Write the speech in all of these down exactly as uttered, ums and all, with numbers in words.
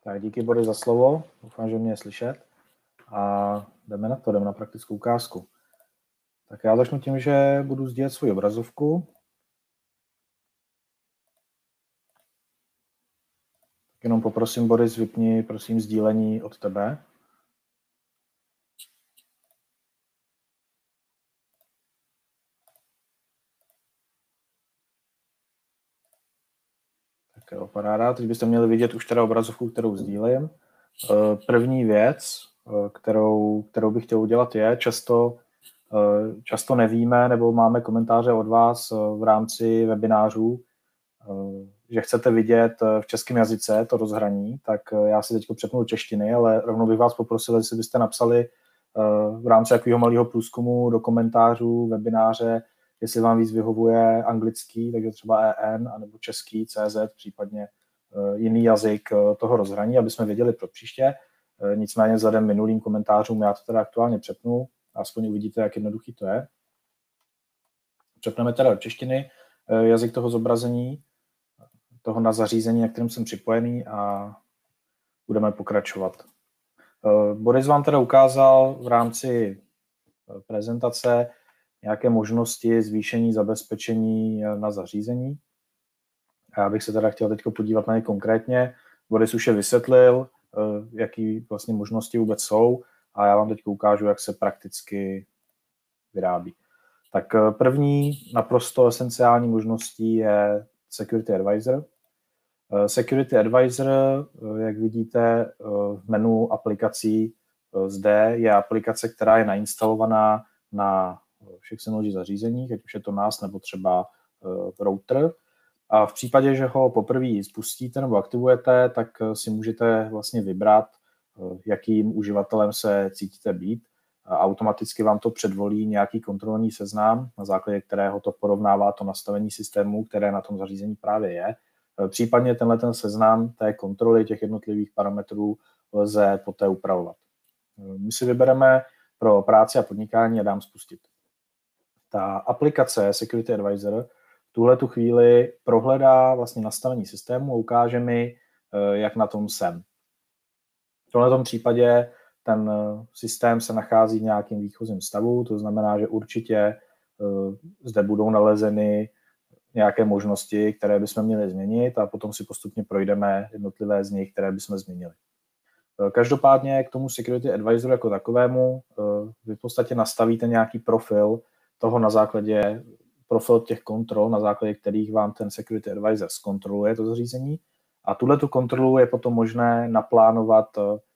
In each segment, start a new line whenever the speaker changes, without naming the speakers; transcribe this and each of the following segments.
Tak díky, Boris, za slovo. Doufám, že mě je slyšet. A jdeme na to, jdeme na praktickou ukázku. Tak já začnu tím, že budu sdílet svou obrazovku. Tak jenom poprosím, Boris, vypni, prosím, sdílení od tebe. Tak jo, paráda. Teď byste měli vidět už teda obrazovku, kterou sdílím. První věc, kterou, kterou bych chtěl udělat, je často, často nevíme, nebo máme komentáře od vás v rámci webinářů, že chcete vidět v českém jazyce to rozhraní, tak já si teď přepnu do češtiny, ale rovnou bych vás poprosil, jestli byste napsali v rámci takového malého průzkumu do komentářů webináře, jestli vám víc vyhovuje anglický, takže třeba E N, anebo český, C Z, případně jiný jazyk toho rozhraní, aby jsme věděli pro příště. Nicméně vzhledem minulým komentářům já to teda aktuálně přepnu, aspoň uvidíte, jak jednoduchý to je. Přepneme teda do češtiny jazyk toho zobrazení, toho na zařízení, na kterém jsem připojený, a budeme pokračovat. Boris vám teda ukázal v rámci prezentace nějaké možnosti zvýšení zabezpečení na zařízení. Já bych se teda chtěl teď podívat na ně konkrétně. Boris už je vysvětlil, jaké vlastně možnosti vůbec jsou, a já vám teď ukážu, jak se prakticky vyrábí. Tak první naprosto esenciální možností je Security Advisor. Security Advisor, jak vidíte v menu aplikací zde, je aplikace, která je nainstalovaná na všech Synology zařízeních, ať už je to N A S nebo třeba router. A v případě, že ho poprvé spustíte nebo aktivujete, tak si můžete vlastně vybrat, jakým uživatelem se cítíte být. A automaticky vám to předvolí nějaký kontrolní seznam, na základě kterého to porovnává to nastavení systému, které na tom zařízení právě je. Případně tenhle ten seznam té kontroly těch jednotlivých parametrů lze poté upravovat. My si vybereme pro práci a podnikání a dám spustit. Ta aplikace Security Advisor v tuhle tu chvíli prohledá vlastně nastavení systému a ukáže mi, jak na tom jsem. V tomto případě ten systém se nachází v nějakém výchozím stavu, to znamená, že určitě zde budou nalezeny nějaké možnosti, které bychom měli změnit, a potom si postupně projdeme jednotlivé z nich, které bychom změnili. Každopádně k tomu Security Advisoru jako takovému vy v podstatě nastavíte nějaký profil toho na základě, profil těch kontrol, na základě kterých vám ten Security Advisor zkontroluje to zařízení, a tuhletu kontrolu je potom možné naplánovat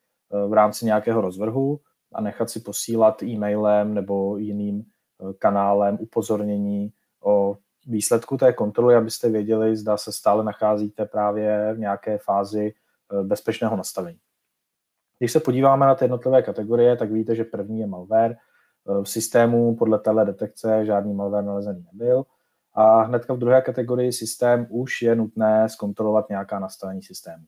v rámci nějakého rozvrhu a nechat si posílat e-mailem nebo jiným kanálem upozornění o výsledku té kontroly, abyste věděli, zda se stále nacházíte právě v nějaké fázi bezpečného nastavení. Když se podíváme na ty jednotlivé kategorie, tak vidíte, že první je malware. V systému podle téhle detekce žádný malware nalezený nebyl. A hnedka v druhé kategorii systém už je nutné zkontrolovat nějaká nastavení systému.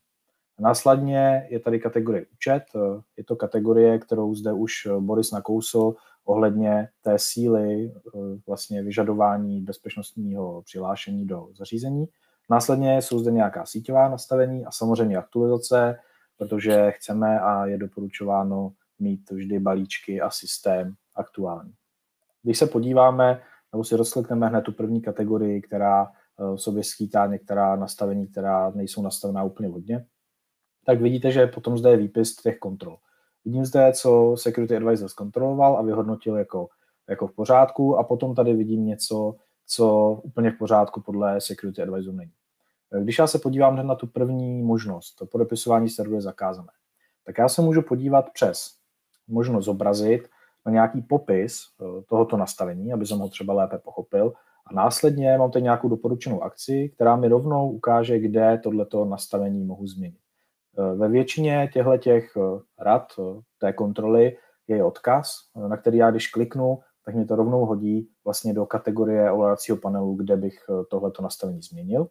Následně je tady kategorie účet. Je to kategorie, kterou zde už Boris nakousl ohledně té síly vlastně vyžadování bezpečnostního přihlášení do zařízení. Následně jsou zde nějaká síťová nastavení a samozřejmě aktualizace, protože chceme a je doporučováno mít vždy balíčky a systém aktuální. Když se podíváme, nebo si rozklikneme hned tu první kategorii, která v sobě skýtá některá nastavení, která nejsou nastavená úplně hodně, tak vidíte, že potom zde je výpis těch kontrol. Vidím zde, co Security Advisor zkontroloval a vyhodnotil jako, jako v pořádku, a potom tady vidím něco, co úplně v pořádku podle Security Advisor není. Když já se podívám hned na tu první možnost, to podepisování serveru je zakázané, tak já se můžu podívat přes možnost zobrazit na nějaký popis tohoto nastavení, aby jsem ho třeba lépe pochopil, a následně mám tady nějakou doporučenou akci, která mi rovnou ukáže, kde tohleto nastavení mohu změnit. Ve většině těchto rad té kontroly je odkaz, na který já když kliknu, tak mi to rovnou hodí vlastně do kategorie ovládacího panelu, kde bych tohleto nastavení změnil.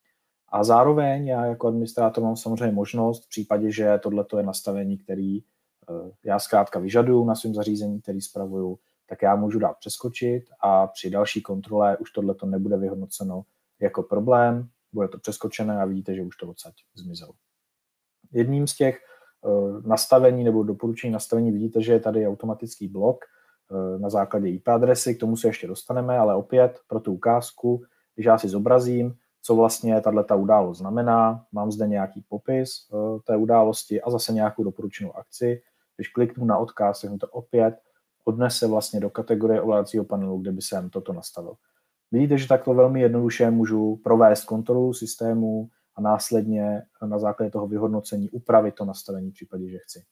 A zároveň já jako administrátor mám samozřejmě možnost v případě, že tohleto je nastavení, který já zkrátka vyžaduju na svém zařízení, který spravuju, tak já můžu dát přeskočit a při další kontrole už tohleto nebude vyhodnoceno jako problém, bude to přeskočené a vidíte, že už to odsaď zmizelo. Jedním z těch nastavení nebo doporučení nastavení vidíte, že je tady automatický blok na základě í pé adresy, k tomu se ještě dostaneme, ale opět pro tu ukázku, když já si zobrazím, co vlastně tato událost znamená, mám zde nějaký popis té události a zase nějakou doporučenou akci. Když kliknu na odkaz, tak mi to opět odnese vlastně do kategorie ovládacího panelu, kde by jsem toto nastavil. Vidíte, že takto velmi jednoduše můžu provést kontrolu systému a následně na základě toho vyhodnocení upravit to nastavení v případě, že chci.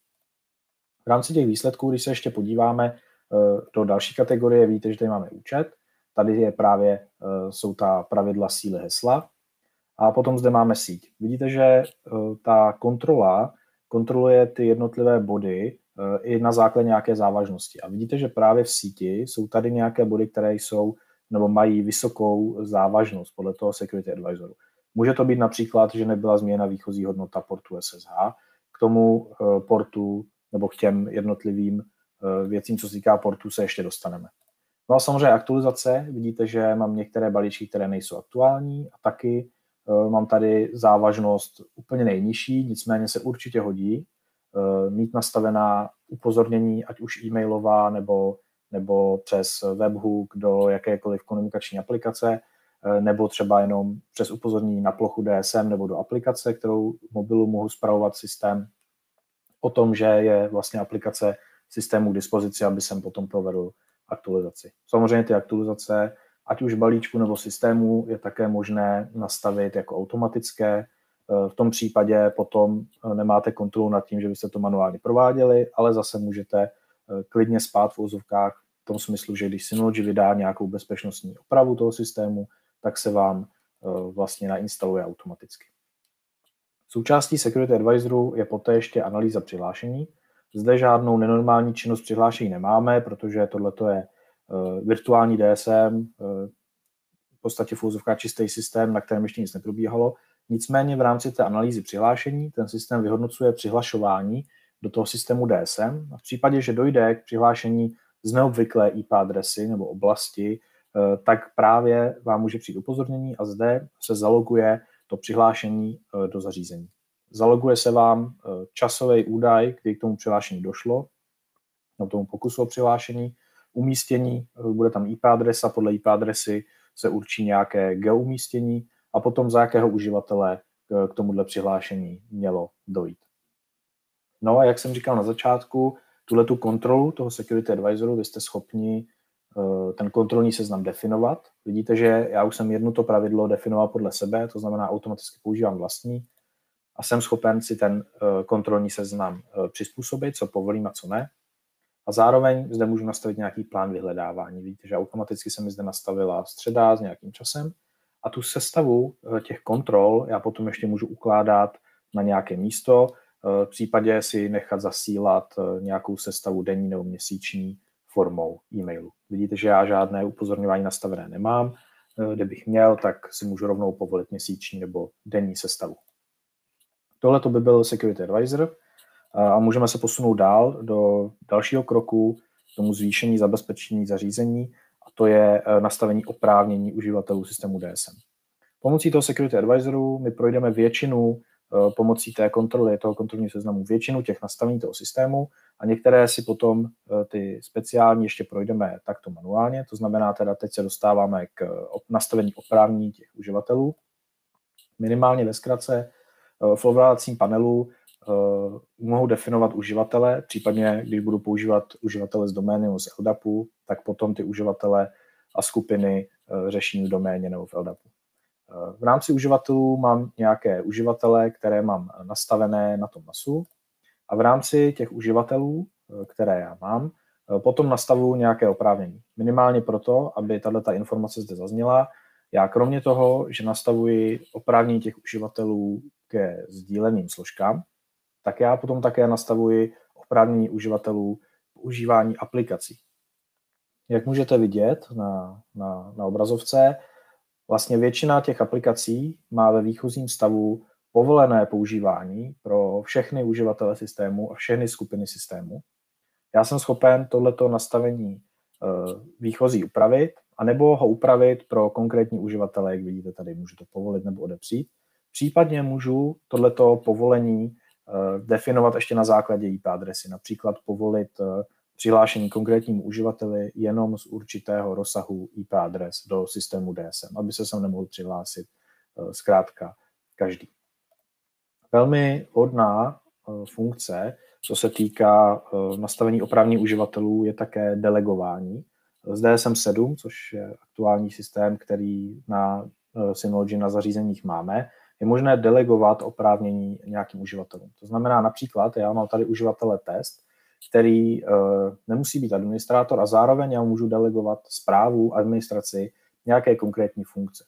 V rámci těch výsledků, když se ještě podíváme do další kategorie, vidíte, že tady máme účet. Tady je právě, jsou ta pravidla síly hesla. A potom zde máme síť. Vidíte, že ta kontrola kontroluje ty jednotlivé body i na základě nějaké závažnosti. A vidíte, že právě v síti jsou tady nějaké body, které jsou nebo mají vysokou závažnost podle toho Security Advisoru. Může to být například, že nebyla změněna výchozí hodnota portu S S H. K tomu portu nebo k těm jednotlivým věcím, co se týká portu, se ještě dostaneme. No a samozřejmě aktualizace. Vidíte, že mám některé balíčky, které nejsou aktuální a taky mám tady závažnost úplně nejnižší, nicméně se určitě hodí mít nastavená upozornění, ať už e-mailová nebo, nebo přes webhook do jakékoliv komunikační aplikace, nebo třeba jenom přes upozornění na plochu D S M nebo do aplikace, kterou v mobilu mohu spravovat systém o tom, že je vlastně aplikace systému k dispozici, aby jsem potom provedl aktualizaci. Samozřejmě ty aktualizace, ať už balíčku nebo systému, je také možné nastavit jako automatické. V tom případě potom nemáte kontrolu nad tím, že byste to manuálně prováděli, ale zase můžete klidně spát v uvozovkách v tom smyslu, že když Synology vydá nějakou bezpečnostní opravu toho systému, tak se vám vlastně nainstaluje automaticky. Součástí Security Advisoru je poté ještě analýza přihlášení. Zde žádnou nenormální činnost přihlášení nemáme, protože tohle je virtuální D S M, v podstatě v uvozovkách čistý systém, na kterém ještě nic neprobíhalo. Nicméně v rámci té analýzy přihlášení ten systém vyhodnocuje přihlašování do toho systému D S M. A v případě, že dojde k přihlášení z neobvyklé í pé adresy nebo oblasti, tak právě vám může přijít upozornění a zde se zaloguje to přihlášení do zařízení. Zaloguje se vám časový údaj, kdy k tomu přihlášení došlo, nebo tomu pokusu o přihlášení, umístění, bude tam í pé adresa, podle í pé adresy se určí nějaké geoumístění a potom za jakého uživatele k tomuhle přihlášení mělo dojít. No a jak jsem říkal na začátku, tuhletu kontrolu toho Security Advisoru vy jste schopni ten kontrolní seznam definovat. Vidíte, že já už jsem jedno to pravidlo definoval podle sebe, to znamená automaticky používám vlastní a jsem schopen si ten kontrolní seznam přizpůsobit, co povolím a co ne. A zároveň zde můžu nastavit nějaký plán vyhledávání. Vidíte, že automaticky se mi zde nastavila středa s nějakým časem a tu sestavu těch kontrol já potom ještě můžu ukládat na nějaké místo, v případě si nechat zasílat nějakou sestavu denní nebo měsíční formou e-mailu. Vidíte, že já žádné upozorňování nastavené nemám. Kdybych měl, tak si můžu rovnou povolit měsíční nebo denní sestavu. Tohle to by byl Security Advisor a můžeme se posunout dál do dalšího kroku, tomu zvýšení zabezpečení zařízení, a to je nastavení oprávnění uživatelů systému D S M. Pomocí toho Security Advisoru my projdeme většinu pomocí té kontroly, toho kontrolního seznamu, většinu těch nastavení toho systému a některé si potom ty speciální ještě projdeme takto manuálně, to znamená teda teď se dostáváme k nastavení oprávnění těch uživatelů. Minimálně ve zkratce v ovládacím panelu mohu definovat uživatele, případně když budu používat uživatele z domény nebo z L D A P u, tak potom ty uživatele a skupiny řeším v doméně nebo v L D A P u. V rámci uživatelů mám nějaké uživatele, které mám nastavené na tom nasu a v rámci těch uživatelů, které já mám, potom nastavuju nějaké oprávnění. Minimálně proto, aby tato informace zde zazněla. Já kromě toho, že nastavuji oprávnění těch uživatelů ke sdíleným složkám, tak já potom také nastavuji oprávnění uživatelů k užívání aplikací. Jak můžete vidět na, na, na obrazovce, vlastně většina těch aplikací má ve výchozím stavu povolené používání pro všechny uživatele systému a všechny skupiny systému. Já jsem schopen tohleto nastavení výchozí upravit, anebo ho upravit pro konkrétní uživatele, jak vidíte tady, můžu to povolit nebo odepřít. Případně můžu tohleto povolení definovat ještě na základě í pé adresy, například povolit přihlášení konkrétnímu uživateli jenom z určitého rozsahu í pé adres do systému D S M, aby se sem nemohl přihlásit zkrátka každý. Velmi vhodná funkce, co se týká nastavení oprávnění uživatelů, je také delegování. Z D S M sedm, což je aktuální systém, který na Synology na zařízeních máme, je možné delegovat oprávnění nějakým uživatelům. To znamená například, já mám tady uživatele test, který uh, nemusí být administrátor a zároveň já můžu delegovat správu, administraci nějaké konkrétní funkce.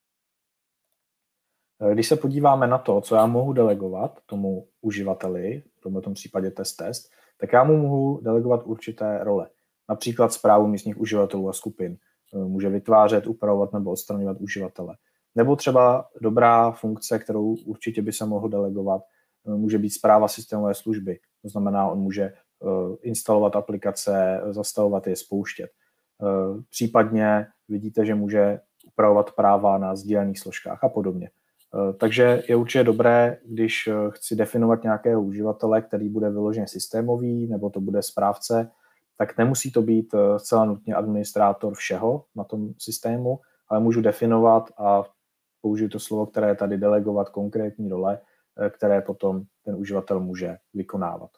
Když se podíváme na to, co já mohu delegovat tomu uživateli, v tomto případě test test, tak já mu mohu delegovat určité role. Například správu místních uživatelů a skupin. Může vytvářet, upravovat nebo odstraňovat uživatele. Nebo třeba dobrá funkce, kterou určitě by se mohl delegovat, může být správa systémové služby. To znamená, on může instalovat aplikace, zastavovat je, spouštět. Případně vidíte, že může upravovat práva na sdílených složkách a podobně. Takže je určitě dobré, když chci definovat nějakého uživatele, který bude vyloženě systémový, nebo to bude správce, tak nemusí to být zcela nutně administrátor všeho na tom systému, ale můžu definovat a použiju to slovo, které je tady delegovat konkrétní role, které potom ten uživatel může vykonávat.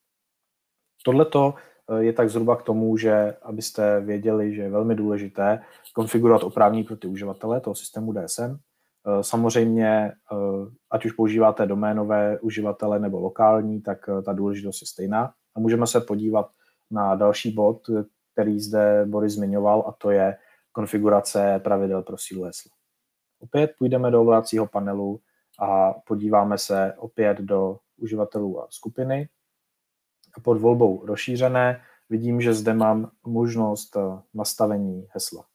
Tohleto je tak zhruba k tomu, že abyste věděli, že je velmi důležité konfigurovat oprávnění pro ty uživatele toho systému D S M. Samozřejmě, ať už používáte doménové uživatele nebo lokální, tak ta důležitost je stejná. A můžeme se podívat na další bod, který zde Boris zmiňoval, a to je konfigurace pravidel pro sílu hesla. Opět půjdeme do ovládacího panelu a podíváme se opět do uživatelů a skupiny. Pod volbou rozšířené vidím, že zde mám možnost nastavení hesla.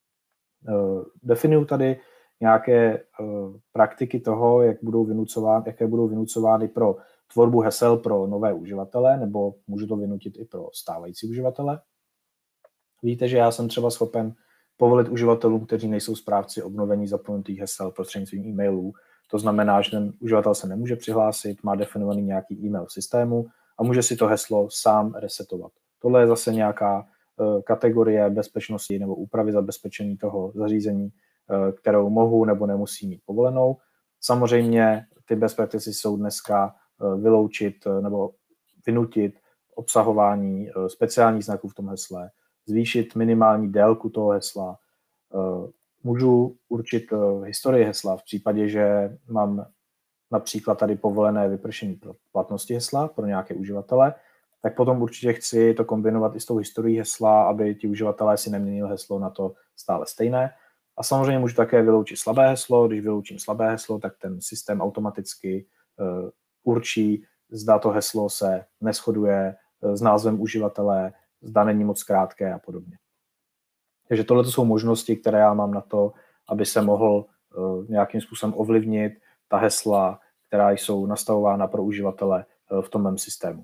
Definuji tady nějaké praktiky toho, jak budou vynucovány, jaké budou vynucovány pro tvorbu hesel pro nové uživatele, nebo můžu to vynutit i pro stávající uživatele. Víte, že já jsem třeba schopen povolit uživatelům, kteří nejsou správci obnovení zapomenutých hesel prostřednictvím e-mailů. To znamená, že ten uživatel se nemůže přihlásit, má definovaný nějaký e-mail v systému a může si to heslo sám resetovat. Tohle je zase nějaká uh, kategorie bezpečnosti nebo úpravy zabezpečení toho zařízení, uh, kterou mohu nebo nemusím mít povolenou. Samozřejmě ty best practices jsou dneska uh, vyloučit uh, nebo vynutit obsahování uh, speciálních znaků v tom hesle, zvýšit minimální délku toho hesla. Uh, můžu určit uh, historii hesla v případě, že mám například tady povolené vypršení platnosti hesla pro nějaké uživatele, tak potom určitě chci to kombinovat i s tou historií hesla, aby ti uživatelé si neměnili heslo na to stále stejné. A samozřejmě můžu také vyloučit slabé heslo. Když vyloučím slabé heslo, tak ten systém automaticky uh, určí, zda to heslo se neshoduje uh, s názvem uživatele, zda není moc krátké a podobně. Takže tohle jsou možnosti, které já mám na to, aby se mohl uh, nějakým způsobem ovlivnit ta hesla, která jsou nastavována pro uživatele v tom mém systému.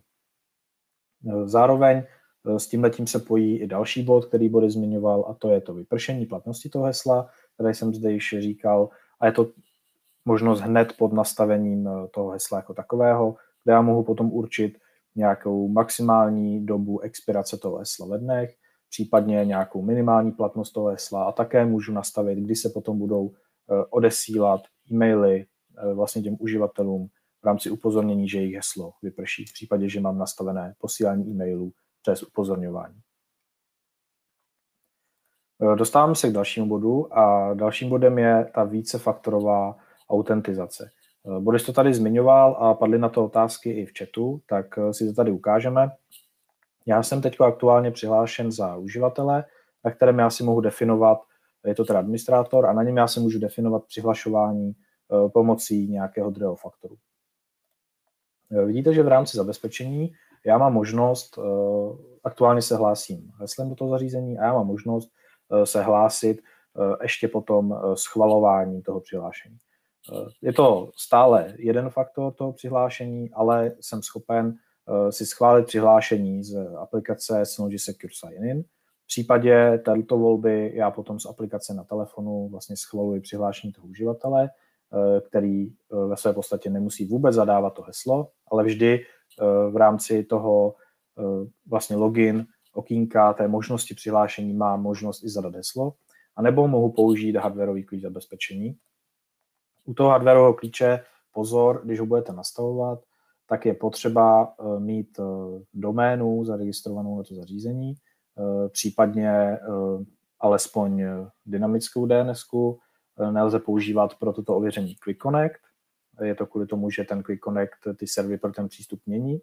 Zároveň s tímhletím se pojí i další bod, který Boris zmiňoval, a to je to vypršení platnosti toho hesla, které jsem zde již říkal, a je to možnost hned pod nastavením toho hesla jako takového, kde já mohu potom určit nějakou maximální dobu expirace toho hesla ve dnech, případně nějakou minimální platnost toho hesla, a také můžu nastavit, kdy se potom budou odesílat e-maily vlastně těm uživatelům v rámci upozornění, že jejich heslo vyprší, v případě, že mám nastavené posílání e-mailů přes upozorňování. Dostáváme se k dalšímu bodu a dalším bodem je ta vícefaktorová autentizace. Boris to tady zmiňoval a padly na to otázky i v chatu, tak si to tady ukážeme. Já jsem teď aktuálně přihlášen za uživatele, na kterém já si mohu definovat, je to teda administrátor, a na něm já si můžu definovat přihlašování pomocí nějakého druhého faktoru. Vidíte, že v rámci zabezpečení já mám možnost, aktuálně se hlásím heslem do toho zařízení a já mám možnost se hlásit ještě potom schvalováním toho přihlášení. Je to stále jeden faktor toho přihlášení, ale jsem schopen si schválit přihlášení z aplikace Synology Secure Sign-in. V případě této volby já potom z aplikace na telefonu vlastně schvaluji přihlášení toho uživatele který ve své podstatě nemusí vůbec zadávat to heslo, ale vždy v rámci toho vlastně login okýnka té možnosti přihlášení má možnost i zadat heslo, anebo mohu použít hardwareový klíč zabezpečení. U toho hardwareového klíče pozor, když ho budete nastavovat, tak je potřeba mít doménu zaregistrovanou na to zařízení, případně alespoň dynamickou D N S ku. Nelze používat pro toto ověření Quick Connect. Je to kvůli tomu, že ten Quick Connect ty servery pro ten přístup mění.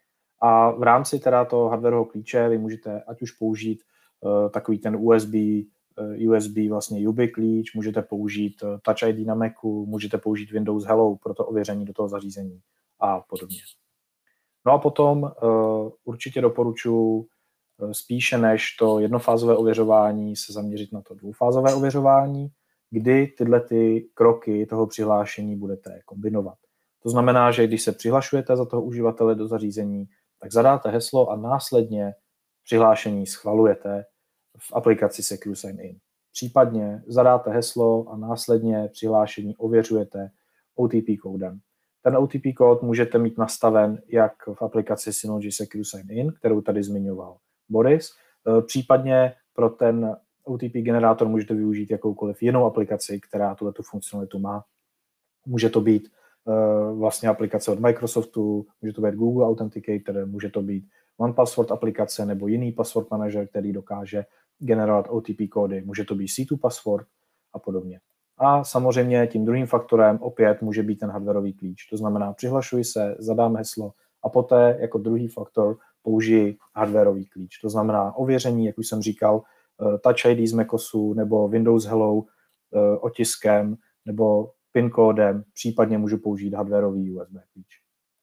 A v rámci teda toho hardwareového klíče vy můžete ať už použít takový ten U S B, U S B vlastně U B I klíč, můžete použít Touch I D na Macu, můžete použít Windows Hello pro to ověření do toho zařízení a podobně. No a potom uh, určitě doporučuji uh, spíše než to jednofázové ověřování se zaměřit na to dvoufázové ověřování, kdy tyhle ty kroky toho přihlášení budete kombinovat. To znamená, že když se přihlašujete za toho uživatele do zařízení, tak zadáte heslo a následně přihlášení schvalujete v aplikaci Secure Sign In. Případně zadáte heslo a následně přihlášení ověřujete O T P kódem. Ten O T P kód můžete mít nastaven jak v aplikaci Synology Secure Sign In, kterou tady zmiňoval Boris, případně pro ten O T P generátor můžete využít jakoukoliv jinou aplikaci, která tuto funkcionalitu má. Může to být uh, vlastně aplikace od Microsoftu, může to být Google Authenticator, může to být OnePassword aplikace nebo jiný password manager, který dokáže generovat O T P kódy, může to být C dva password a podobně. A samozřejmě tím druhým faktorem opět může být ten hardwareový klíč. To znamená, přihlašuji se, zadám heslo a poté jako druhý faktor použiji hardwareový klíč. To znamená ověření, jak už jsem říkal, Touch I D z MacOSu nebo Windows Hello otiskem nebo PIN kódem, případně můžu použít hardwareový U S B klíč.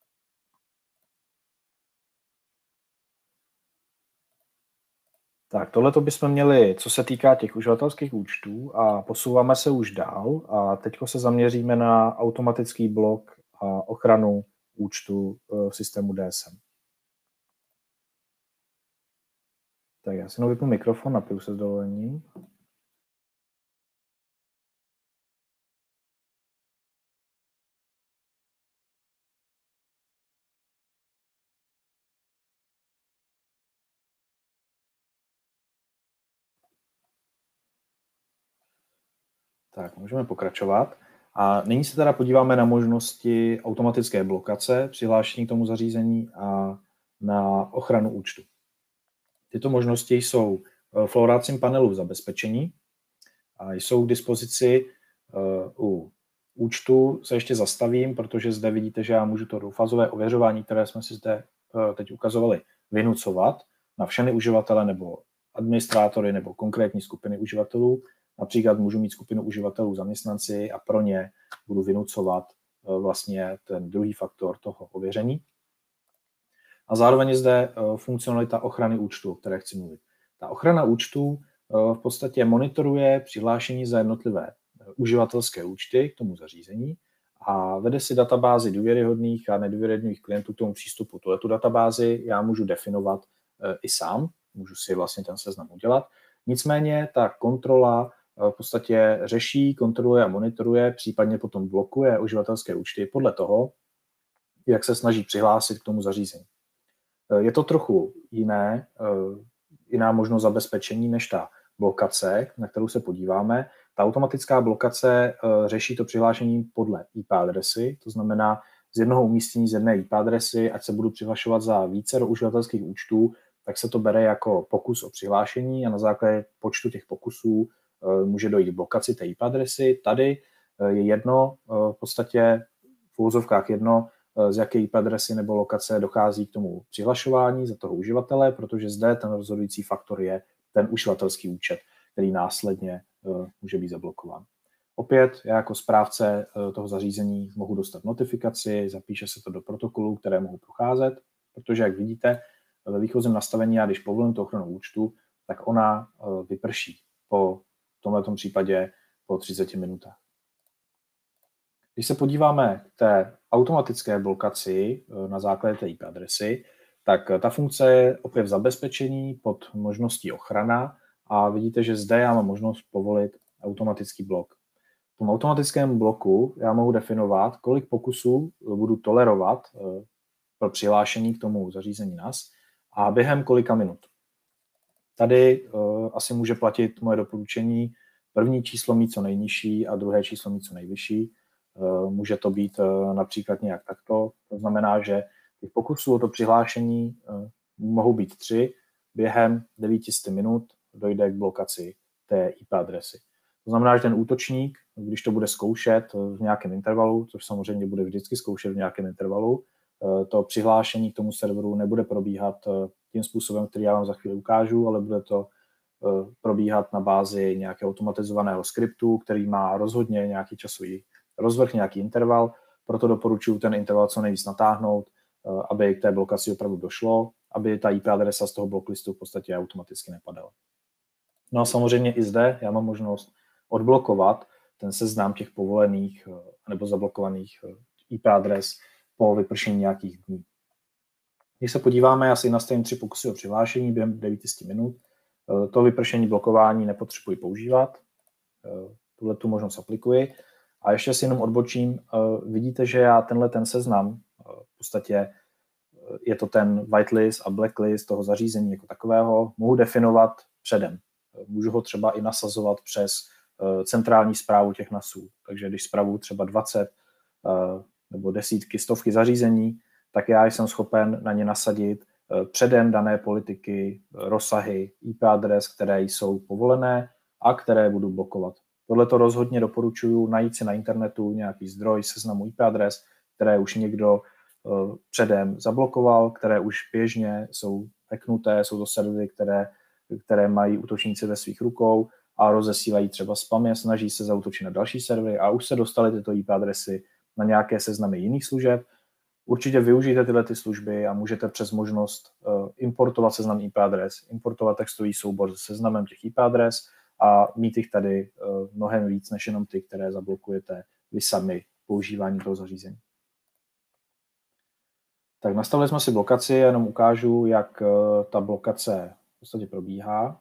Tak, tohleto bychom měli, co se týká těch uživatelských účtů, a posouváme se už dál a teď se zaměříme na automatický blok a ochranu účtu v systému D S M. Tak já si vypnu mikrofon, napiju se s dovolením. Tak, můžeme pokračovat. A nyní se teda podíváme na možnosti automatické blokace, přihlášení k tomu zařízení a na ochranu účtu. Tyto možnosti jsou v Floracim panelu v zabezpečení a jsou k dispozici u účtu. Se ještě zastavím, protože zde vidíte, že já můžu to dvoufázové ověřování, které jsme si zde teď ukazovali, vynucovat na všechny uživatele nebo administrátory nebo konkrétní skupiny uživatelů. Například můžu mít skupinu uživatelů zaměstnanci a pro ně budu vynucovat vlastně ten druhý faktor toho ověření. A zároveň je zde funkcionalita ochrany účtu, o které chci mluvit. Ta ochrana účtu v podstatě monitoruje přihlášení za jednotlivé uživatelské účty k tomu zařízení a vede si databázi důvěryhodných a nedůvěryhodných klientů k tomu přístupu. Tuhletu databázi já můžu definovat i sám, můžu si vlastně ten seznam udělat. Nicméně ta kontrola v podstatě řeší, kontroluje a monitoruje, případně potom blokuje uživatelské účty podle toho, jak se snaží přihlásit k tomu zařízení. Je to trochu jiné, jiná možnost zabezpečení než ta blokace, na kterou se podíváme. Ta automatická blokace řeší to přihlášení podle I P adresy, to znamená z jednoho umístění z jedné I P adresy, ať se budu přihlašovat za více do uživatelských účtů, tak se to bere jako pokus o přihlášení a na základě počtu těch pokusů může dojít k blokaci té I P adresy. Tady je jedno, v podstatě v uvozovkách jedno, z jaké I P adresy nebo lokace dochází k tomu přihlašování za toho uživatele, protože zde ten rozhodující faktor je ten uživatelský účet, který následně může být zablokován. Opět, já jako správce toho zařízení mohu dostat notifikaci, zapíše se to do protokolů, které mohou procházet, protože, jak vidíte, ve výchozím nastavení, já když povolím tu ochranu účtu, tak ona vyprší po tomto případě po třiceti minutách. Když se podíváme k té automatické blokaci na základě té I P adresy, tak ta funkce je opět v zabezpečení pod možností ochrana a vidíte, že zde já mám možnost povolit automatický blok. tom automatickém bloku já mohu definovat, kolik pokusů budu tolerovat pro přihlášení k tomu zařízení N A S a během kolika minut. Tady uh, asi může platit moje doporučení první číslo mít co nejnižší a druhé číslo mít co nejvyšší. Uh, může to být uh, například nějak takto. To znamená, že těch pokusů o to přihlášení uh, mohou být tři. Během devět set minut dojde k blokaci té I P adresy. To znamená, že ten útočník, když to bude zkoušet v nějakém intervalu, což samozřejmě bude vždycky zkoušet v nějakém intervalu, to přihlášení k tomu serveru nebude probíhat tím způsobem, který já vám za chvíli ukážu, ale bude to probíhat na bázi nějakého automatizovaného skriptu, který má rozhodně nějaký časový rozvrh, nějaký interval, proto doporučuji ten interval co nejvíc natáhnout, aby k té blokaci opravdu došlo, aby ta I P adresa z toho blocklistu v podstatě automaticky nepadala. No a samozřejmě i zde já mám možnost odblokovat ten seznam těch povolených nebo zablokovaných I P adres po vypršení nějakých dní. Když se podíváme, já si nastavím tři pokusy o přihlášení během devět set minut. To vypršení blokování nepotřebuji používat. Tuhle tu možnost aplikuji. A ještě si jenom odbočím. Vidíte, že já tenhle ten seznam, v podstatě je to ten whitelist a blacklist toho zařízení jako takového, mohu definovat předem. Můžu ho třeba i nasazovat přes centrální správu těch NASů. Takže když spravuju třeba dvacet nebo desítky, stovky zařízení, tak já jsem schopen na ně nasadit předem dané politiky, rozsahy I P adres, které jsou povolené a které budu blokovat. Tohle to rozhodně doporučuji najít si na internetu nějaký zdroj seznamu I P adres, které už někdo předem zablokoval, které už běžně jsou hacknuté, jsou to servery, které, které mají útočníci ve svých rukou a rozesílají třeba spamy, snaží se zaútočit na další servery a už se dostaly tyto I P adresy na nějaké seznamy jiných služeb. Určitě využijte tyhle ty služby a můžete přes možnost uh, importovat seznam I P adres, importovat textový soubor se seznamem těch I P adres a mít jich tady uh, mnohem víc, než jenom ty, které zablokujete vy sami používání toho zařízení. Tak nastavili jsme si blokaci, jenom ukážu, jak uh, ta blokace v podstatě probíhá.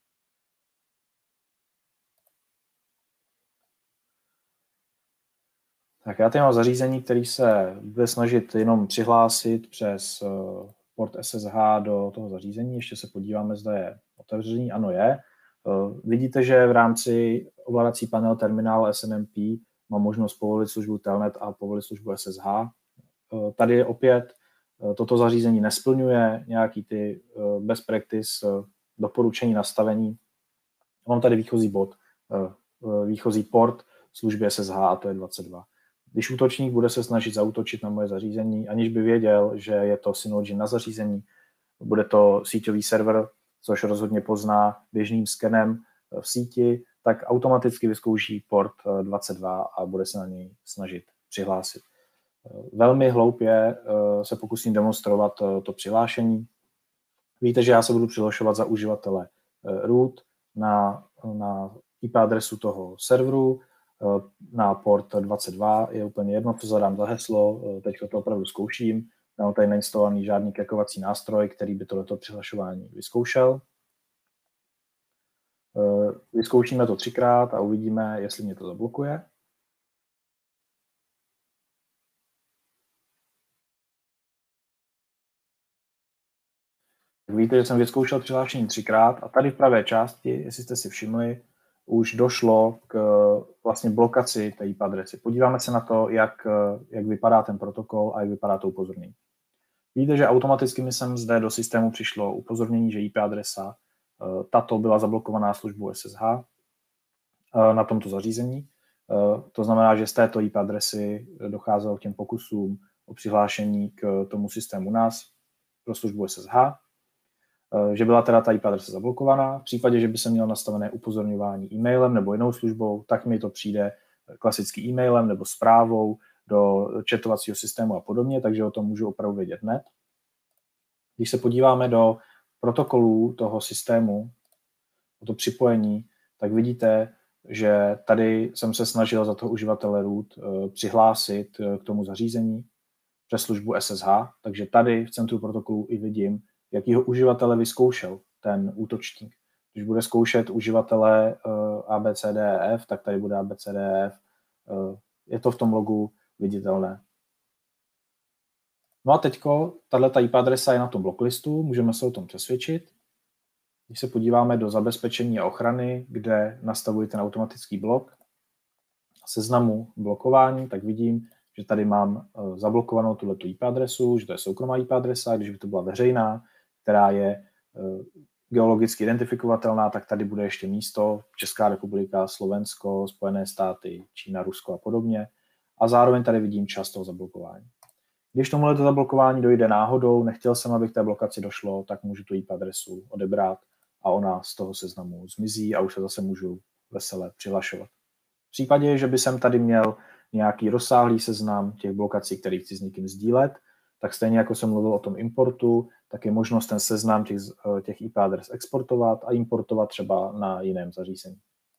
Tak já tady mám zařízení, který se bude snažit jenom přihlásit přes port S S H do toho zařízení. Ještě se podíváme, zda je otevřený. Ano, je. Vidíte, že v rámci ovládací panel terminál S N M P má možnost povolit službu Telnet a povolit službu S S H. Tady je opět toto zařízení nesplňuje nějaký ty best practice doporučení nastavení. Mám tady výchozí bod, výchozí port služby S S H a to je dvacet dva. Když útočník bude se snažit zaútočit na moje zařízení, aniž by věděl, že je to Synology na zařízení, bude to síťový server, což rozhodně pozná běžným skenem v síti, tak automaticky vyzkouší port dvacet dva a bude se na něj snažit přihlásit. Velmi hloupě se pokusím demonstrovat to přihlášení. Víte, že já se budu přihlašovat za uživatele root na, na I P adresu toho serveru, na port dvacet dva, je úplně jedno, co zadám za heslo, teď to opravdu zkouším. Mám tady nainstalovaný žádný krackovací nástroj, který by tohleto přihlašování vyzkoušel. Vyzkoušíme to třikrát a uvidíme, jestli mě to zablokuje. Víte, že jsem vyzkoušel přihlášení třikrát a tady v pravé části, jestli jste si všimli, už došlo k vlastně blokaci té I P adresy. Podíváme se na to, jak, jak vypadá ten protokol a jak vypadá to upozornění. Vidíte, že automaticky mi sem zde do systému přišlo upozornění, že I P adresa tato byla zablokovaná službou S S H na tomto zařízení. To znamená, že z této I P adresy docházelo k těm pokusům o přihlášení k tomu systému N A S pro službu S S H, že byla teda ta I P adresa zablokovaná. V případě, že by se mělo nastavené upozorňování e-mailem nebo jinou službou, tak mi to přijde klasicky e-mailem nebo zprávou do chatovacího systému a podobně, takže o tom můžu opravdu vědět hned. Když se podíváme do protokolů toho systému, o to připojení, tak vidíte, že tady jsem se snažil za toho uživatele root přihlásit k tomu zařízení přes službu S S H, takže tady v centru protokolu i vidím, jakýho uživatele vyzkoušel ten útočník. Když bude zkoušet uživatele A B C D E F, tak tady bude A B C D E F je to v tom logu viditelné. No a teďko, tato í pé adresa je na tom blocklistu, můžeme se o tom přesvědčit. Když se podíváme do zabezpečení a ochrany, kde nastavuji ten automatický blok, seznamu blokování, tak vidím, že tady mám zablokovanou tuhletu í pé adresu, že to je soukromá í pé adresa, když by to byla veřejná, která je geologicky identifikovatelná, tak tady bude ještě místo Česká republika, Slovensko, Spojené státy, Čína, Rusko a podobně. A zároveň tady vidím čas toho zablokování. Když tomuhle zablokování dojde náhodou, nechtěl jsem, aby k té blokaci došlo, tak můžu tu í pé adresu odebrat a ona z toho seznamu zmizí a už se zase můžu vesele přihlašovat. V případě, že by jsem tady měl nějaký rozsáhlý seznam těch blokací, který chci s někým sdílet, tak stejně jako jsem mluvil o tom importu, tak je možnost ten seznam těch, těch í pé adres exportovat a importovat třeba na jiném zařízení.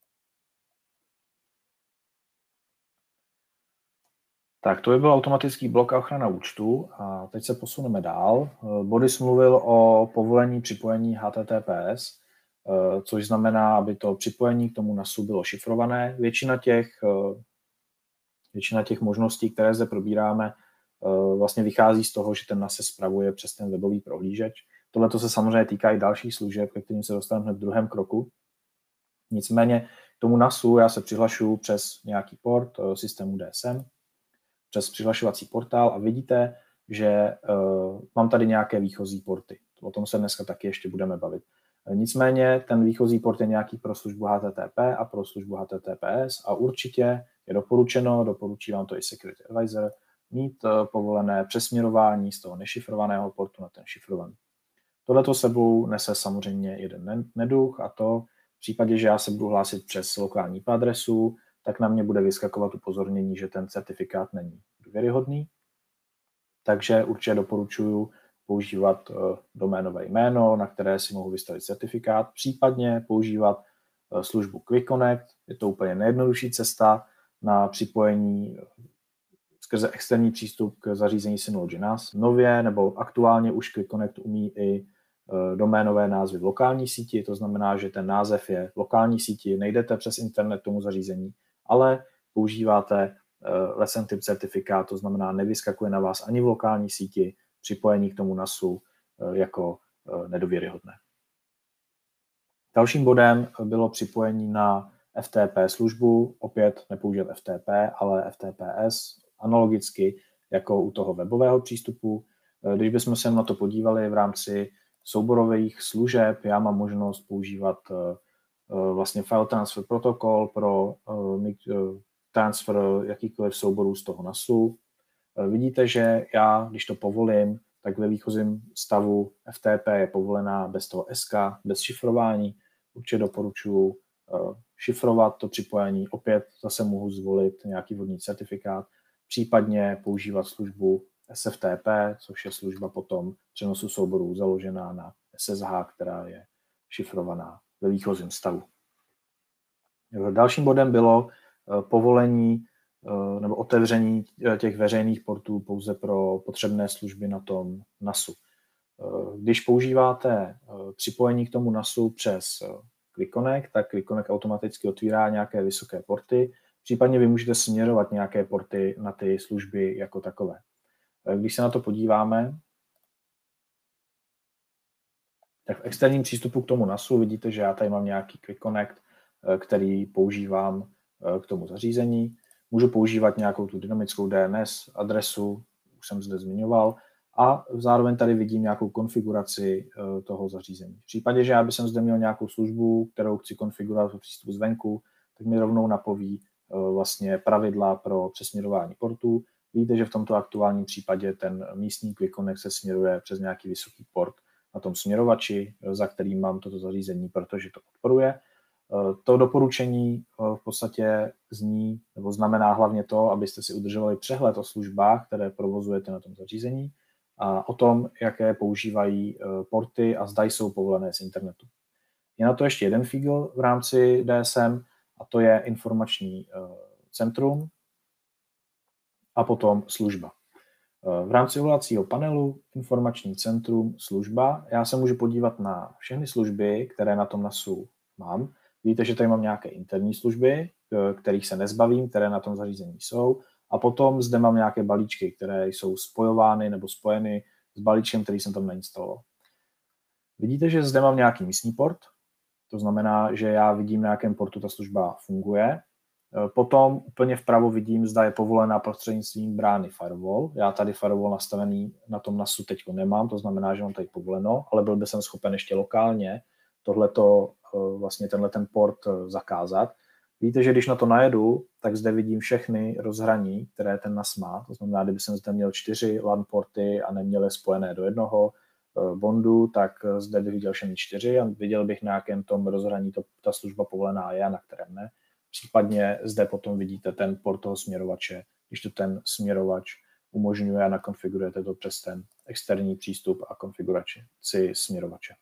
Tak to by byl automatický blok a ochrana účtu a teď se posuneme dál. Boris mluvil o povolení připojení H T T P S, což znamená, aby to připojení k tomu nasu bylo šifrované. Většina těch, většina těch možností, které zde probíráme, vlastně vychází z toho, že ten nas se spravuje přes ten webový prohlížeč. Tohle se samozřejmě týká i dalších služeb, ke kterým se dostaneme hned v druhém kroku. Nicméně k tomu nasu já se přihlašuju přes nějaký port systému D S M, přes přihlašovací portál a vidíte, že uh, mám tady nějaké výchozí porty. O tom se dneska taky ještě budeme bavit. Nicméně ten výchozí port je nějaký pro službu H T T P a pro službu H T T P S a určitě je doporučeno, doporučí vám to i Security Advisor, mít uh, povolené přesměrování z toho nešifrovaného portu na ten šifrovaný. Tohleto sebou nese samozřejmě jeden neduch a to v případě, že já se budu hlásit přes lokální í pé adresu, tak na mě bude vyskakovat upozornění, že ten certifikát není důvěryhodný. Takže určitě doporučuji používat doménové jméno, na které si mohu vystavit certifikát, případně používat službu Quick Connect. Je to úplně nejjednodušší cesta na připojení skrze externí přístup k zařízení Synology N A S. Nově nebo aktuálně už Quick Connect umí i doménové názvy v lokální síti, to znamená, že ten název je v lokální síti, nejdete přes internet tomu zařízení, ale používáte uh, lesson typ certifikát, to znamená, nevyskakuje na vás ani v lokální síti připojení k tomu nasu uh, jako uh, nedověryhodné. Dalším bodem bylo připojení na F T P službu, opět nepoužívat F T P, ale F T P S, analogicky jako u toho webového přístupu. Když bychom se na to podívali v rámci souborových služeb, já mám možnost používat vlastně file transfer protokol pro transfer jakýkoliv souborů z toho nasu. Vidíte, že já, když to povolím, tak ve výchozím stavu F T P je povolená bez toho S K, bez šifrování. Určitě doporučuji šifrovat to připojení. Opět zase mohu zvolit nějaký vhodný certifikát, případně používat službu S F T P, což je služba potom přenosu souborů založená na S S H, která je šifrovaná ve výchozím stavu. Dalším bodem bylo povolení nebo otevření těch veřejných portů pouze pro potřebné služby na tom nasu. Když používáte připojení k tomu nasu přes Quick Connect, tak Quick Connect automaticky otvírá nějaké vysoké porty, případně vy můžete směrovat nějaké porty na ty služby jako takové. Když se na to podíváme, tak v externím přístupu k tomu nasu vidíte, že já tady mám nějaký Quick Connect, který používám k tomu zařízení. Můžu používat nějakou tu dynamickou D N S adresu, už jsem zde zmiňoval, a zároveň tady vidím nějakou konfiguraci toho zařízení. V případě, že já bych zde měl nějakou službu, kterou chci konfigurovat pro přístup zvenku, tak mi rovnou napoví vlastně pravidla pro přesměrování portů. Vidíte, že v tomto aktuálním případě ten místní Quick Connect se směruje přes nějaký vysoký port na tom směrovači, za kterým mám toto zařízení, protože to podporuje. To doporučení v podstatě zní, nebo znamená hlavně to, abyste si udržovali přehled o službách, které provozujete na tom zařízení a o tom, jaké používají porty a zda jsou povolené z internetu. Je na to ještě jeden fígl v rámci D S M a to je informační centrum a potom služba. V rámci ovládacího panelu informační centrum, služba, já se můžu podívat na všechny služby, které na tom nasu mám. Vidíte, že tady mám nějaké interní služby, kterých se nezbavím, které na tom zařízení jsou. A potom zde mám nějaké balíčky, které jsou spojovány nebo spojeny s balíčkem, který jsem tam nainstaloval. Vidíte, že zde mám nějaký místní port, to znamená, že já vidím, na jakém portu ta služba funguje. Potom úplně vpravo vidím, zda je povolená prostřednictvím brány firewall. Já tady firewall nastavený na tom nasu teď nemám, to znamená, že mám tady povoleno, ale byl by jsem schopen ještě lokálně tohleto, vlastně tenhle ten port zakázat. Víte, že když na to najedu, tak zde vidím všechny rozhraní, které ten nas má. To znamená, kdyby jsem zde měl čtyři LAN porty a neměl je spojené do jednoho bondu, tak zde bych viděl všechny čtyři a viděl bych, na jakém tom rozhraní to, ta služba povolená je a na kterém ne. Případně zde potom vidíte ten port toho směrovače, když to ten směrovač umožňuje a nakonfigurujete to přes ten externí přístup a konfiguraci směrovače.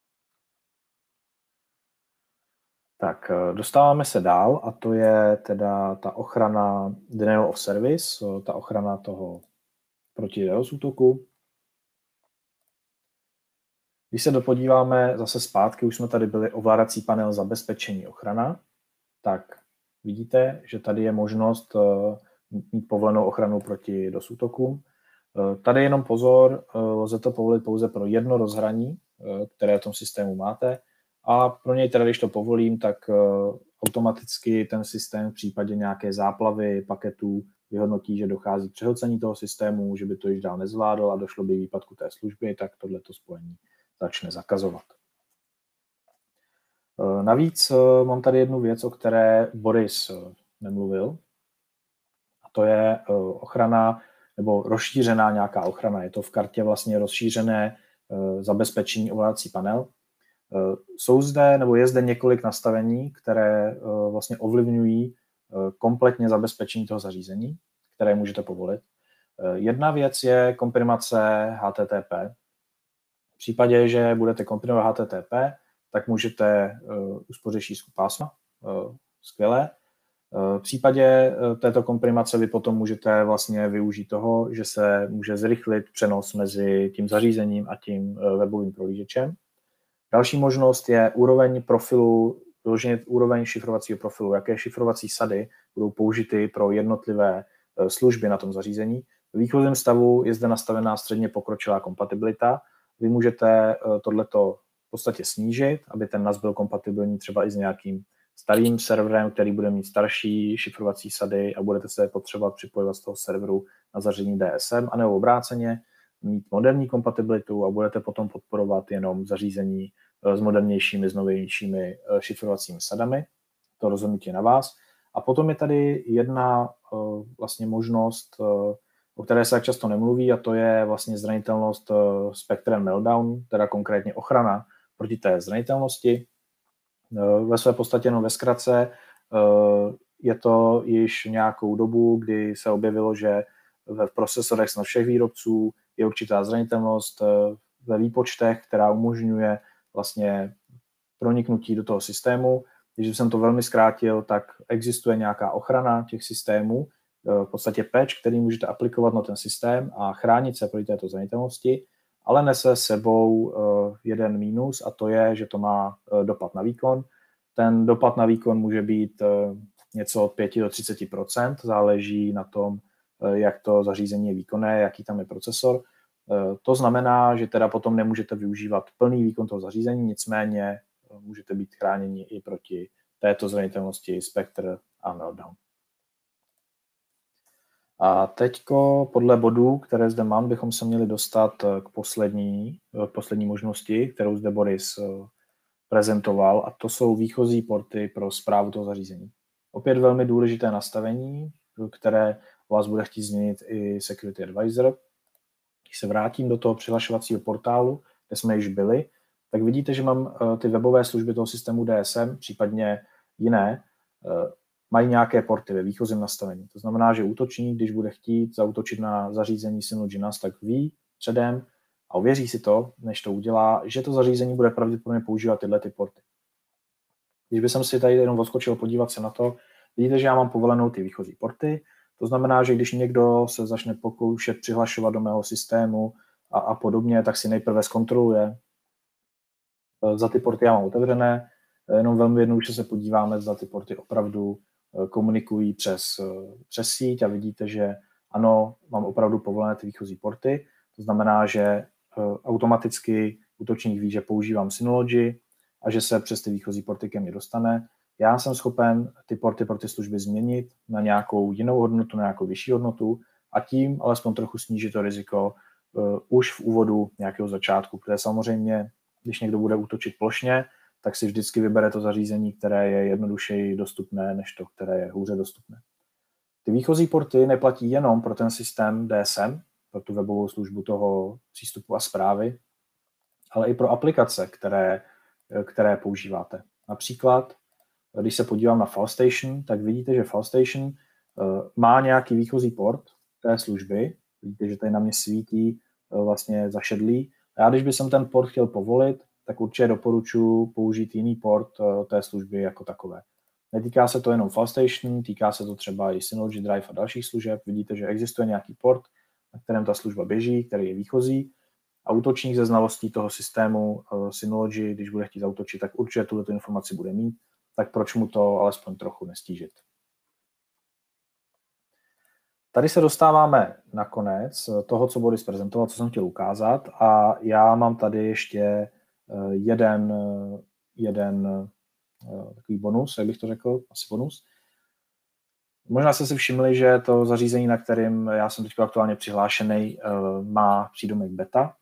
Tak, dostáváme se dál a to je teda ta ochrana denial of service, ta ochrana toho proti DDoS útoku. Když se dopodíváme zase zpátky, už jsme tady byli ovládací panel zabezpečení ochrana, tak vidíte, že tady je možnost mít povolenou ochranu proti DDoS útokům. Tady jenom pozor, lze to povolit pouze pro jedno rozhraní, které v tom systému máte, a pro něj teda, když to povolím, tak automaticky ten systém v případě nějaké záplavy paketů vyhodnotí, že dochází k přehlcení toho systému, že by to již dál nezvládl a došlo by k výpadku té služby, tak tohleto spojení začne zakazovat. Navíc mám tady jednu věc, o které Boris nemluvil, a to je ochrana nebo rozšířená nějaká ochrana. Je to v kartě vlastně rozšířené zabezpečení ovládací panel. Jsou zde, nebo je zde několik nastavení, které vlastně ovlivňují kompletně zabezpečení toho zařízení, které můžete povolit. Jedna věc je komprimace H T T P. V případě, že budete komprimovat H T T P, tak můžete uspořit šířku pásma. Skvělé. V případě této komprimace vy potom můžete vlastně využít toho, že se může zrychlit přenos mezi tím zařízením a tím webovým prohlížečem. Další možnost je úroveň profilu, vyloženě úroveň šifrovacího profilu, jaké šifrovací sady budou použity pro jednotlivé služby na tom zařízení. V výchozím stavu je zde nastavená středně pokročilá kompatibilita. Vy můžete tohleto v podstatě snížit, aby ten N A S byl kompatibilní třeba i s nějakým starým serverem, který bude mít starší šifrovací sady a budete se potřebovat připojovat z toho serveru na zařízení D S M, anebo obráceně mít moderní kompatibilitu a budete potom podporovat jenom zařízení s modernějšími, s novějšími šifrovacími sadami. To rozhodnutí je na vás. A potom je tady jedna vlastně možnost, o které se tak často nemluví, a to je vlastně zranitelnost Spectre Meltdown, teda konkrétně ochrana proti té zranitelnosti. Ve své podstatě, no ve zkratce, je to již nějakou dobu, kdy se objevilo, že v procesorech snad všech výrobců je určitá zranitelnost ve výpočtech, která umožňuje vlastně proniknutí do toho systému. Když jsem to velmi zkrátil, tak existuje nějaká ochrana těch systémů, v podstatě patch, který můžete aplikovat na ten systém a chránit se proti této zranitelnosti, ale nese s sebou jeden mínus, a to je, že to má dopad na výkon. Ten dopad na výkon může být něco od pět do třiceti procent, záleží na tom, jak to zařízení je výkonné, jaký tam je procesor. To znamená, že teda potom nemůžete využívat plný výkon toho zařízení, nicméně můžete být chráněni i proti této zranitelnosti Spectre a Meltdown. A teďko podle bodů, které zde mám, bychom se měli dostat k poslední, k poslední možnosti, kterou zde Boris prezentoval, a to jsou výchozí porty pro správu toho zařízení. Opět velmi důležité nastavení, které vás bude chtít změnit i Security Advisor. Když se vrátím do toho přihlašovacího portálu, kde jsme již byli, tak vidíte, že mám ty webové služby toho systému D S M, případně jiné, mají nějaké porty ve výchozím nastavení. To znamená, že útočník, když bude chtít zaútočit na zařízení Synology G N A S, tak ví předem a ověří si to, než to udělá, že to zařízení bude pravděpodobně používat tyhle ty porty. Když bych si tady jenom odskočil podívat se na to, vidíte, že já mám povolenou ty výchozí porty. To znamená, že když někdo se začne pokoušet přihlašovat do mého systému a, a podobně, tak si nejprve zkontroluje. Za ty porty já mám otevřené, jenom velmi jednoduše se podíváme, zda ty porty opravdu komunikují přes, přes síť a vidíte, že ano, mám opravdu povolené ty výchozí porty, to znamená, že automaticky útočník ví, že používám Synology a že se přes ty výchozí porty ke mně dostane. Já jsem schopen ty porty pro ty služby změnit na nějakou jinou hodnotu, na nějakou vyšší hodnotu a tím alespoň trochu snížit to riziko uh, už v úvodu nějakého začátku, protože samozřejmě, když někdo bude útočit plošně, tak si vždycky vybere to zařízení, které je jednodušeji dostupné, než to, které je hůře dostupné. Ty výchozí porty neplatí jenom pro ten systém D S M, pro tu webovou službu toho přístupu a zprávy, ale i pro aplikace, které, které používáte. Například, když se podívám na FileStation, tak vidíte, že FileStation uh, má nějaký výchozí port té služby. Vidíte, že tady na mě svítí uh, vlastně zašedlý. A já, když bych ten port chtěl povolit, tak určitě doporučuji použít jiný port uh, té služby jako takové. Netýká se to jenom FileStation, týká se to třeba i Synology Drive a dalších služeb. Vidíte, že existuje nějaký port, na kterém ta služba běží, který je výchozí. A útočník ze znalostí toho systému uh, Synology, když bude chtít zautočit, tak určitě tuto informaci bude mít, tak proč mu to alespoň trochu nestížit. Tady se dostáváme na konec toho, co Boris prezentoval, co jsem chtěl ukázat a já mám tady ještě uh, jeden, uh, jeden uh, takový bonus, jak bych to řekl, asi bonus. Možná jste si všimli, že to zařízení, na kterým já jsem teď aktuálně přihlášený, uh, má přídomek beta.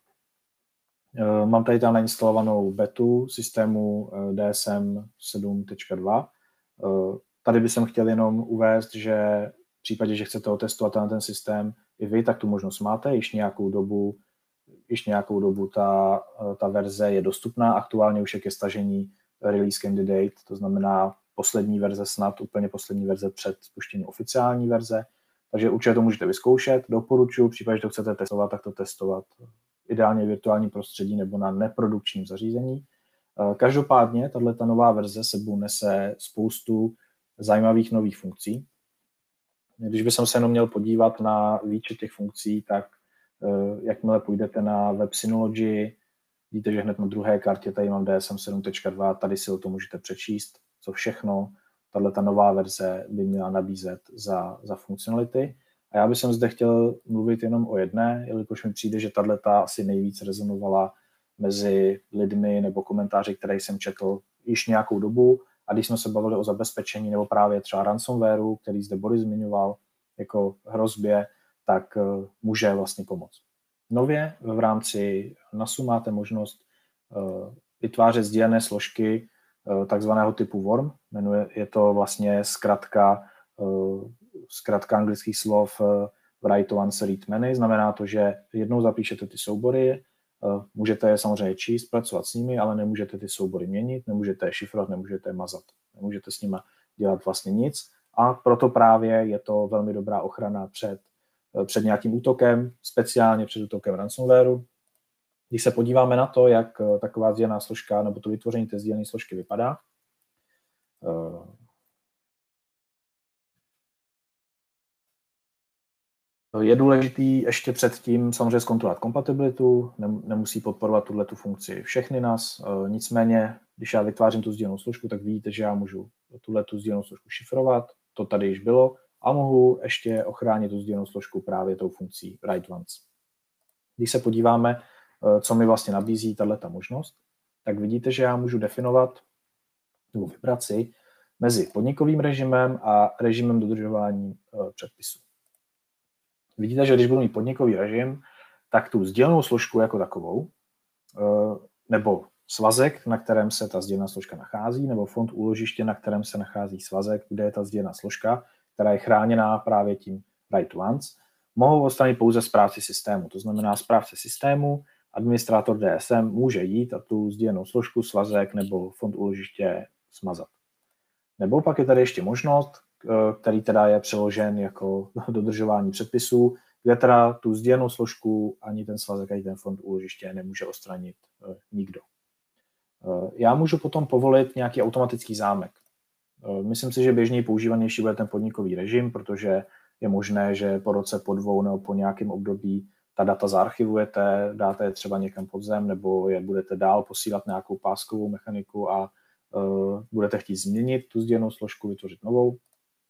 Mám tady tam nainstalovanou betu systému D S M sedm tečka dva. Tady bych chtěl jenom uvést, že v případě, že chcete otestovat ten systém i vy, tak tu možnost máte. Již nějakou dobu, již nějakou dobu ta, ta verze je dostupná. Aktuálně už je ke stažení release candidate, to znamená poslední verze, snad úplně poslední verze před spuštěním oficiální verze. Takže určitě to můžete vyzkoušet. Doporučuji, v případě, že to chcete testovat, tak to testovat ideálně v virtuálním prostředí nebo na neprodukčním zařízení. Každopádně tato nová verze sebou nese spoustu zajímavých nových funkcí. Když bych se jenom měl podívat na výčet těch funkcí, tak jakmile půjdete na web Synology, vidíte, že hned na druhé kartě tady mám D S M sedm tečka dva, tady si o tom můžete přečíst, co všechno tato nová verze by měla nabízet za, za funkcionality. A já bych zde chtěl mluvit jenom o jedné, jelikož mi přijde, že tato asi nejvíc rezonovala mezi lidmi nebo komentáři, které jsem četl již nějakou dobu. A když jsme se bavili o zabezpečení nebo právě třeba ransomwareu, který zde Boris zmiňoval jako hrozbě, tak uh, může vlastně pomoct. Nově v rámci N A S U máte možnost uh, vytvářet sdílené složky uh, takzvaného typu worm. Jmenuje, je to vlastně zkratka uh, zkrátka anglických slov write once, read many, znamená to, že jednou zapíšete ty soubory, můžete je samozřejmě číst, pracovat s nimi, ale nemůžete ty soubory měnit, nemůžete je šifrovat, nemůžete je mazat, nemůžete s nimi dělat vlastně nic a proto právě je to velmi dobrá ochrana před, před nějakým útokem, speciálně před útokem ransomwareu. Když se podíváme na to, jak taková sdílená složka nebo to vytvoření té sdílené složky vypadá, je důležitý ještě předtím samozřejmě zkontrolovat kompatibilitu, nemusí podporovat tuto funkci všechny nás, nicméně, když já vytvářím tu sdílenou složku, tak vidíte, že já můžu tuto sdílenou složku šifrovat, to tady již bylo, a mohu ještě ochránit tu sdílenou složku právě tou funkcí write once. Když se podíváme, co mi vlastně nabízí tato možnost, tak vidíte, že já můžu definovat nebo vybrat si mezi podnikovým režimem a režimem dodržování předpisů. Vidíte, že když budu mít podnikový režim, tak tu sdílenou složku jako takovou, nebo svazek, na kterém se ta sdílená složka nachází, nebo fond úložiště, na kterém se nachází svazek, kde je ta sdílená složka, která je chráněná právě tím write once, mohou odstranit pouze správci systému. To znamená, správce systému, administrátor D S M může jít a tu sdílenou složku, svazek nebo fond úložiště smazat. Nebo pak je tady ještě možnost, který teda je přeložen jako dodržování předpisů, kde teda tu sdílenou složku ani ten svazek, ani ten fond úložiště nemůže odstranit nikdo. Já můžu potom povolit nějaký automatický zámek. Myslím si, že běžněji používanější bude ten podnikový režim, protože je možné, že po roce, po dvou nebo po nějakém období ta data zaarchivujete, dáte je třeba někam pod zem, nebo je budete dál posílat nějakou páskovou mechaniku a uh, budete chtít změnit tu sdílenou složku, vytvořit novou.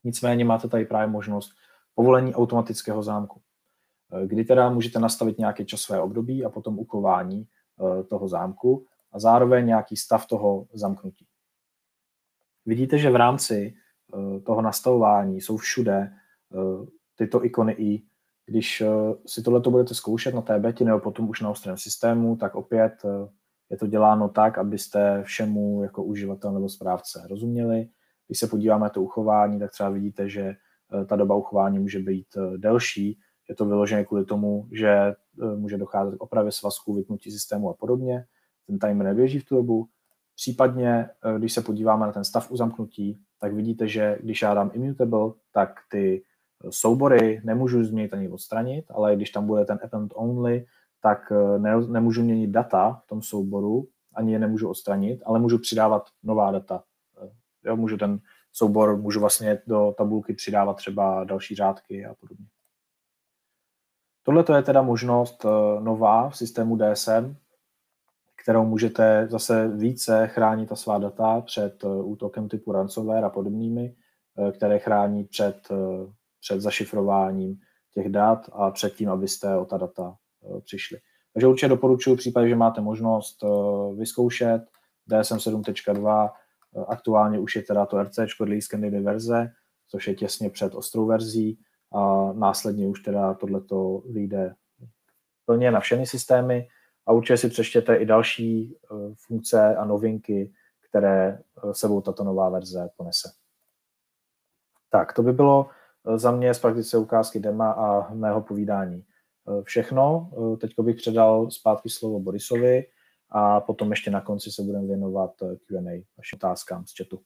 Nicméně máte tady právě možnost povolení automatického zámku, kdy teda můžete nastavit nějaké časové období a potom uchování toho zámku a zároveň nějaký stav toho zamknutí. Vidíte, že v rámci toho nastavování jsou všude tyto ikony i. Když si tohleto budete zkoušet na té betě nebo potom už na ostrém systému, tak opět je to děláno tak, abyste všemu jako uživatel nebo správce rozuměli. Když se podíváme na to uchování, tak třeba vidíte, že ta doba uchování může být delší. Je to vyložené kvůli tomu, že může docházet k opravě svazků, vypnutí systému a podobně. Ten timer neběží v tu dobu. Případně, když se podíváme na ten stav uzamknutí, tak vidíte, že když já dám immutable, tak ty soubory nemůžu změnit ani odstranit, ale když tam bude ten append only, tak ne, nemůžu měnit data v tom souboru, ani je nemůžu odstranit, ale můžu přidávat nová data. Jo, můžu ten soubor, můžu vlastně do tabulky přidávat třeba další řádky a podobně. Tohle je teda možnost nová v systému D S M, kterou můžete zase více chránit ta svá data před útokem typu ransomware a podobnými, které chrání před, před zašifrováním těch dat a před tím, abyste o ta data přišli. Takže určitě doporučuji v případě, že máte možnost vyzkoušet D S M sedm tečka dva. Aktuálně už je teda to R C, Release verze, což je těsně před ostrou verzí a následně už teda tohleto vyjde plně na všechny systémy a určitě si přečtěte i další funkce a novinky, které sebou tato nová verze ponese. Tak, to by bylo za mě z praktické ukázky dema a mého povídání všechno. Teď bych předal zpátky slovo Borisovi a potom ještě na konci se budeme věnovat Q and A, vašim otázkám z chatu.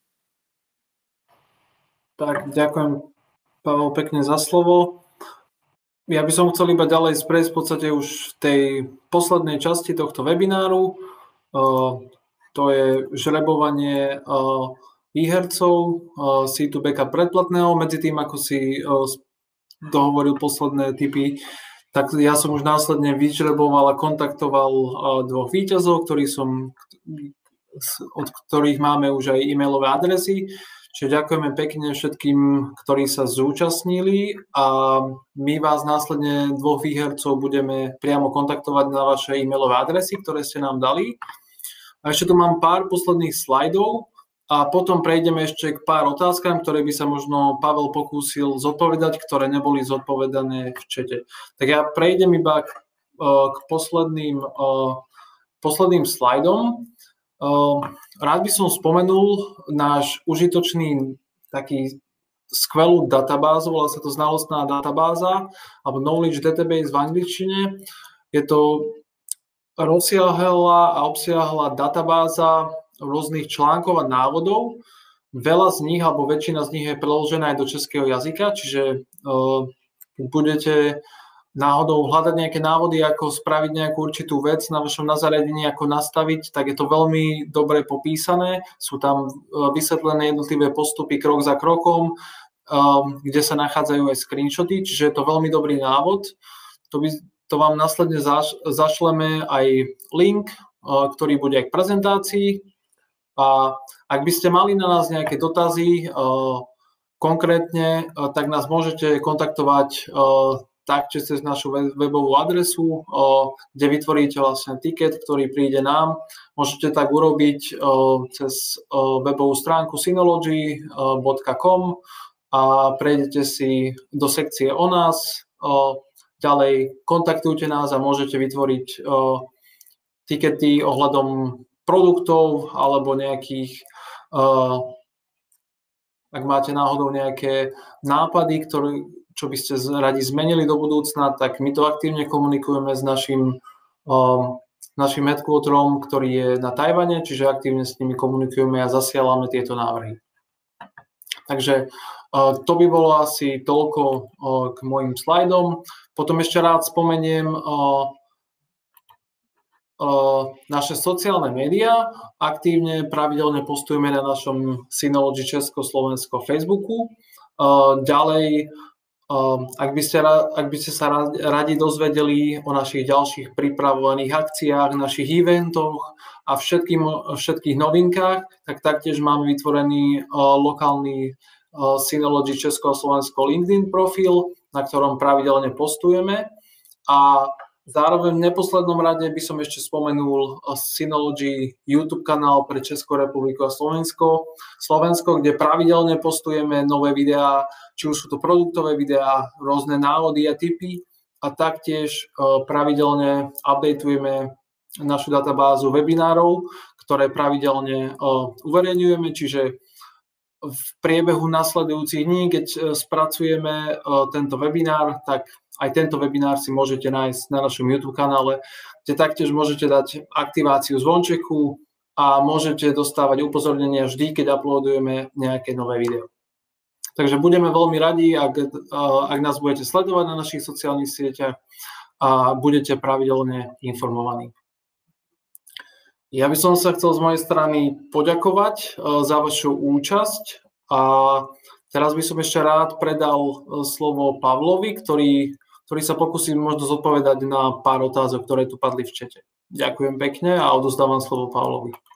Tak, ďakujem, Pavel, pekne za slovo. Ja by som chcel iba ďalej sprejsť v podstate už v tej poslednej časti tohto webináru. Uh, to je žrebovanie uh, výhercov uh, C dva backup predplatného. Medzi tým, ako si uh, dohovoril posledné tipy, tak ja som už následne vyžreboval a kontaktoval uh, dvoch víťazov, ktorých som, od ktorých máme už aj e-mailové adresy. Čiže ďakujeme pekne všetkým, ktorí sa zúčastnili a my vás následne dvoch výhercov budeme priamo kontaktovať na vaše e-mailové adresy, ktoré ste nám dali. A ešte tu mám pár posledných slajdov a potom prejdeme ešte k pár otázkam, ktoré by sa možno Pavel pokúsil zodpovedať, ktoré neboli zodpovedané v čete. Tak ja prejdem iba k, k posledným, posledným slajdom. Rád by som spomenul náš užitočný taký skvelú databázu, volá sa to znalostná databáza alebo Knowledge Database v angličtine. Je to rozsiahla a obsiahla databáza rôznych článkov a návodov. Veľa z nich, alebo väčšina z nich je preložená aj do českého jazyka, čiže uh, budete náhodou hľadať nejaké návody, ako spraviť nejakú určitú vec na vašom na zariadení, ako nastaviť, tak je to veľmi dobre popísané. Sú tam vysvetlené jednotlivé postupy krok za krokom, kde sa nachádzajú aj screenshoty, čiže je to veľmi dobrý návod. To, by, to vám následne zaš, zašleme aj link, ktorý bude aj k prezentácii. A ak by ste mali na nás nejaké dotazy konkrétne, tak nás môžete kontaktovať tak cez našu webovú adresu, kde vytvoríte vlastne tiket, ktorý príde nám. Môžete tak urobiť cez webovú stránku synology bodka com a prejdete si do sekcie o nás. Ďalej kontaktujte nás a môžete vytvoriť tikety ohľadom produktov alebo nejakých, ak máte náhodou nejaké nápady, ktoré čo by ste radi zmenili do budúcna, tak my to aktívne komunikujeme s našim, um, našim headquarterom, ktorý je na Tajvane, čiže aktívne s nimi komunikujeme a zasielame tieto návrhy. Takže uh, to by bolo asi toľko uh, k mojim slajdom. Potom ešte rád spomeniem uh, uh, naše sociálne médiá. Aktívne, pravidelne postujeme na našom Synology Česko-Slovensko Facebooku. Uh, ďalej Ak by, ste, ak by ste sa radi dozvedeli o našich ďalších pripravovaných akciách, našich eventoch a všetkým, všetkých novinkách, tak taktiež máme vytvorený lokálny Synology Česko a Slovensko LinkedIn profil, na ktorom pravidelne postujeme. A zároveň v neposlednom rade by som ešte spomenul Synology YouTube kanál pre Českú republiku a Slovensko, Slovensko, kde pravidelne postujeme nové videá, či už sú to produktové videá, rôzne návody a tipy, a taktiež pravidelne updateujeme našu databázu webinárov, ktoré pravidelne uverejňujeme, čiže v priebehu nasledujúcich dní, keď spracujeme tento webinár, tak aj tento webinár si môžete nájsť na našom YouTube kanále, kde taktiež môžete dať aktiváciu zvončeku a môžete dostávať upozornenia vždy, keď uploadujeme nejaké nové video. Takže budeme veľmi radi, ak, ak nás budete sledovať na našich sociálnych sieťach a budete pravidelne informovaní. Ja by som sa chcel z mojej strany poďakovať za vašu účasť a teraz by som ešte rád predal slovo Pavlovi, ktorý, ktorý sa pokusí možno zodpovedať na pár otázok, ktoré tu padli v čete. Ďakujem pekne a odozdávam slovo Pavlovi.